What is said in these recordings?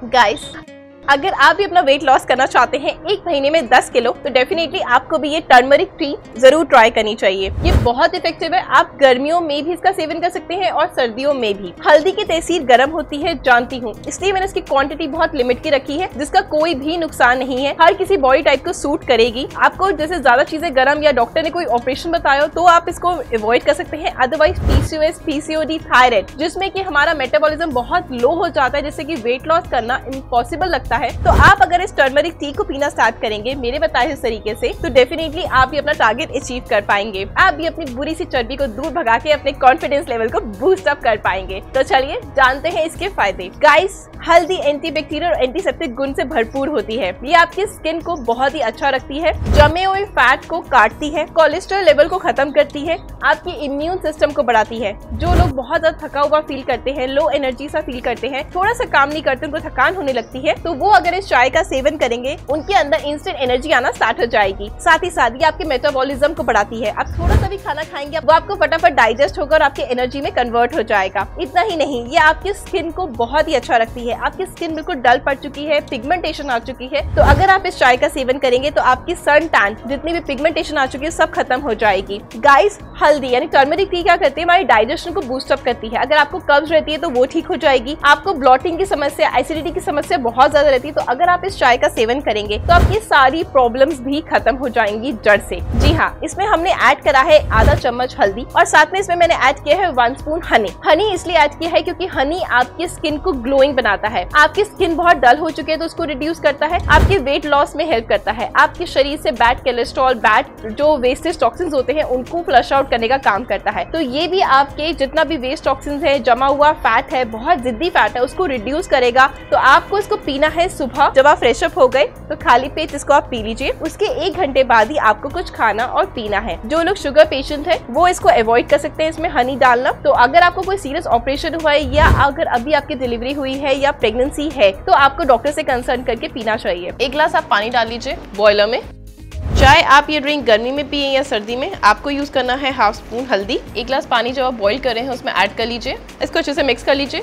Guys, अगर आप भी अपना वेट लॉस करना चाहते हैं 1 महीने में 10 किलो, तो डेफिनेटली आपको भी ये टर्मरिक टी जरूर ट्राई करनी चाहिए। ये बहुत इफेक्टिव है। आप गर्मियों में भी इसका सेवन कर सकते हैं और सर्दियों में भी। हल्दी की तसीर गर्म होती है, जानती हूँ, इसलिए मैंने इसकी क्वांटिटी बहुत लिमिट की रखी है, जिसका कोई भी नुकसान नहीं है। हर किसी बॉडी टाइप को सूट करेगी। आपको जैसे ज्यादा चीजें गर्म या डॉक्टर ने कोई ऑपरेशन बताया हो तो आप इसको अवॉइड कर सकते हैं। अदरवाइज PCOS, PCOD, थायराइड, जिसमें कि हमारा मेटाबॉलिज्म बहुत लो हो जाता है, जिससे कि वेट लॉस करना इम्पॉसिबल लगता है, तो आप अगर इस टर्मरिक टी को पीना स्टार्ट करेंगे मेरे बताए इस तरीके से, तो डेफिनेटली आप भी अपना टारगेट अचीव कर पाएंगे। आप भी अपनी बुरी सी चर्बी को दूर भगा के अपने कॉन्फिडेंस लेवल को बूस्ट अप कर पाएंगे। तो चलिए जानते हैं इसके फायदे। गाइस, हल्दी एंटीबैक्टीरियल और एंटीसेप्टिक गुण से भरपूर होती है। ये आपकी स्किन को बहुत ही अच्छा रखती है, जमे हुए फैट को काटती है, कोलेस्ट्रॉल लेवल को खत्म करती है, आपकी इम्यून सिस्टम को बढ़ाती है। जो लोग बहुत ज्यादा थका हुआ फील करते हैं, लो एनर्जी सा फील करते हैं, थोड़ा सा काम नहीं करते, उनको थकान होने लगती है, तो वो अगर इस चाय का सेवन करेंगे उनके अंदर इंस्टेंट एनर्जी आना स्टार्ट हो जाएगी। साथ ही साथ ये आपके मेटाबॉलिज्म को बढ़ाती है। आप थोड़ा सा भी खाना खाएंगे वो आपको फटाफट डाइजेस्ट होगा और आपकी एनर्जी में कन्वर्ट हो जाएगा। इतना ही नहीं, ये आपकी स्किन को बहुत ही अच्छा रखती है। आपकी स्किन बिल्कुल डल पड़ चुकी है, पिगमेंटेशन आ चुकी है, तो अगर आप इस चाय का सेवन करेंगे तो आपकी सन टैन, जितनी भी पिगमेंटेशन आ चुकी है, सब खत्म हो जाएगी। गाइस, हल्दी यानी टर्मरिक टी क्या करती है, हमारी डाइजेशन को बूस्ट अप करती है। अगर आपको कब्ज रहती है तो वो ठीक हो जाएगी। आपको ब्लॉटिंग की समस्या, एसिडिटी की समस्या बहुत ज्यादा रहती है, तो अगर आप इस चाय का सेवन करेंगे तो आपकी सारी प्रॉब्लम्स भी खत्म हो जाएंगी जड़ से। जी हाँ, इसमें हमने ऐड करा है आधा चम्मच हल्दी और साथ में इसमें मैंने ऐड किया है 1 स्पून हनी। हनी इसलिए ऐड किया है क्योंकि हनी आपकी स्किन को ग्लोइंग बनाता है। आपकी स्किन बहुत डल हो चुकी है तो उसको रिड्यूस करता है, आपके वेट लॉस में हेल्प करता है, आपके शरीर से बैड कोलेस्ट्रॉल, बैड जो वेस्टेज टॉक्सिन्स होते हैं उनको फ्लश आउट करने का काम करता है। तो ये भी आपके जितना भी वेस्ट टॉक्सिन्स है, जमा हुआ फैट है, बहुत जिद्दी फैट है, उसको रिड्यूस करेगा। तो आपको इसको पीना है सुबह जब आप फ्रेश अप हो गए तो खाली पेट इसको आप पी लीजिए। उसके 1 घंटे बाद ही आपको कुछ खाना और पीना है। जो लोग शुगर पेशेंट है वो इसको अवॉइड कर सकते हैं इसमें हनी डालना। तो अगर आपको कोई सीरियस ऑपरेशन हुआ है या अगर अभी आपकी डिलीवरी हुई है या प्रेगनेंसी है तो आपको डॉक्टर से कंसल्ट करके पीना चाहिए। 1 ग्लास आप पानी डाल लीजिए बॉयलर में। चाहे आप ये ड्रिंक गर्मी में पिए या सर्दी में, आपको यूज करना है 1/2 स्पून हल्दी। 1 ग्लास पानी जब आप बॉईल कर रहे हैं उसमें ऐड कर लीजिए। इसको अच्छे से मिक्स कर लीजिए।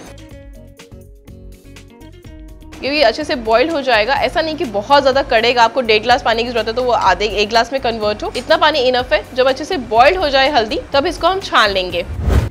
ये अच्छे से बॉईल हो जाएगा। ऐसा नहीं कि बहुत ज्यादा कड़ेगा, आपको 1.5 ग्लास पानी की जरूरत है तो वो आधे 1 ग्लास में कन्वर्ट हो, इतना पानी इनफ है। जब अच्छे से बॉईल हो जाए हल्दी, तब इसको हम छान लेंगे।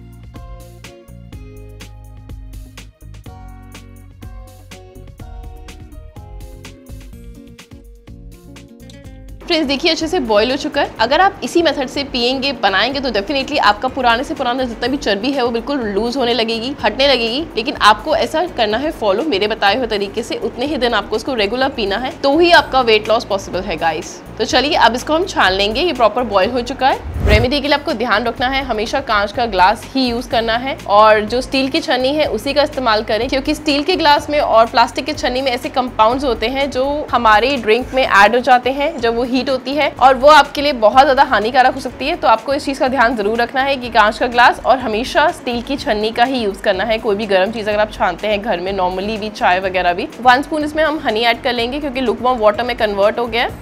फ्रेंड्स देखिए अच्छे से बॉईल हो चुका है। अगर आप इसी मेथड से पिएंगे, बनाएंगे तो डेफिनेटली आपका पुराने से पुराना जितना भी चर्बी है वो बिल्कुल लूज होने लगेगी, हटने लगेगी। लेकिन आपको ऐसा करना है फॉलो मेरे बताए हुए तरीके से, उतने ही दिन आपको इसको रेगुलर पीना है, तो ही आपका वेट लॉस पॉसिबल है गाइस। तो चलिए अब इसको हम छान लेंगे। ये प्रॉपर बॉईल हो चुका है। रेमेडी के लिए आपको ध्यान रखना है, हमेशा कांच का ग्लास ही यूज करना है और जो स्टील की छन्नी है उसी का इस्तेमाल करें, क्योंकि स्टील के ग्लास में और प्लास्टिक की छन्नी में ऐसे कंपाउंड्स होते हैं जो हमारे ड्रिंक में ऐड हो जाते हैं जब वो हीट होती है, और वो आपके लिए बहुत ज्यादा हानिकारक हो सकती है। तो आपको इस चीज का ध्यान जरूर रखना है कि कांच का ग्लास और हमेशा स्टील की छन्नी का ही यूज करना है। कोई भी गर्म चीज अगर आप छानते हैं घर में, नॉर्मली भी चाय वगैरह भी। 1 स्पून इसमें हम हनी ऐड कर लेंगे क्योंकि लुकवार्म वाटर में कन्वर्ट हो गया।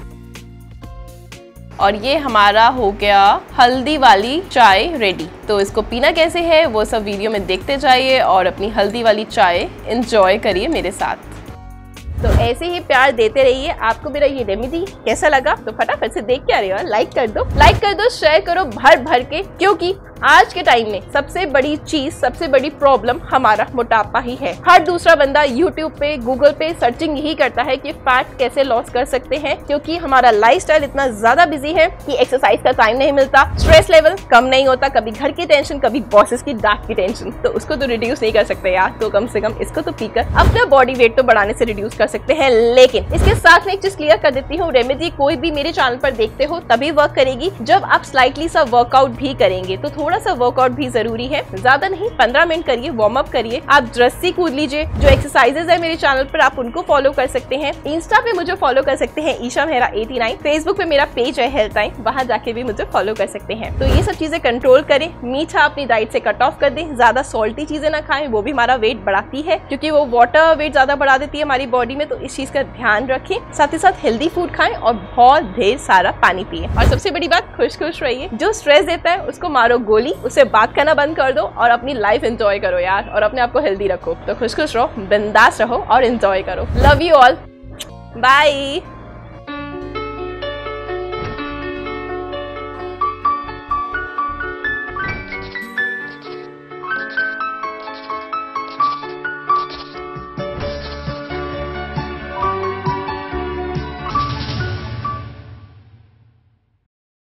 और ये हमारा हो गया हल्दी वाली चाय रेडी। तो इसको पीना कैसे है वो सब वीडियो में देखते जाइए और अपनी हल्दी वाली चाय एंजॉय करिए मेरे साथ। तो ऐसे ही प्यार देते रहिए। आपको मेरा ये रेमेडी कैसा लगा तो फटाफट से देख के आ रही हो, लाइक कर दो, शेयर करो भर भर के, क्योंकि आज के टाइम में सबसे बड़ी चीज, सबसे बड़ी प्रॉब्लम हमारा मोटापा ही है। हर दूसरा बंदा यूट्यूब पे, गूगल पे सर्चिंग यही करता है कि फैट कैसे लॉस कर सकते हैं, क्योंकि हमारा लाइफस्टाइल इतना ज्यादा बिजी है कि एक्सरसाइज का टाइम नहीं मिलता, स्ट्रेस लेवल कम नहीं होता, कभी घर की टेंशन, कभी बॉसेस की डांट की टेंशन। तो उसको तो रिड्यूस नहीं कर सकते यार, तो कम से कम इसको तो पीकर अपना बॉडी वेट तो बढ़ाने से रिड्यूस कर सकते हैं। लेकिन इसके साथ में एक चीज क्लियर कर देती हूँ, रेमेडी कोई भी मेरे चैनल पर देखते हो तभी वर्क करेगी जब आप स्लाइटली सा वर्कआउट भी करेंगे। तो थोड़ा सा वर्कआउट भी जरूरी है, ज्यादा नहीं, 15 मिनट करिए, वार्म अप करिए, आप रस्सी कूद लीजिए। जो एक्सरसाइजेज है मेरे चैनल पर आप उनको फॉलो कर सकते हैं। इंस्टा पे मुझे फॉलो कर सकते हैं ईशा मेहरा 89, फेसबुक पे मेरा पेज है हेल्थ टाइम, वहां जाके भी मुझे फॉलो कर सकते हैं। तो ये सब चीजें कंट्रोल करें, मीठा अपनी डाइट से कट ऑफ कर दें, ज्यादा सॉल्टी चीजें ना खाएं, वो भी हमारा वेट बढ़ाती है, क्योंकि वो वाटर वेट ज्यादा बढ़ा देती है हमारी बॉडी में। तो इस चीज का ध्यान रखें, साथ ही साथ हेल्दी फूड खाएं और बहुत ढेर सारा पानी पिए। और सबसे बड़ी बात, खुश खुश रहिए। जो स्ट्रेस देता है उसको मारो गोली। बोली उससे बात करना बंद कर दो और अपनी लाइफ एंजॉय करो यार, और अपने आप को हेल्दी रखो। तो खुश खुश रहो, बिंदास रहो और एंजॉय करो। Love you all, bye.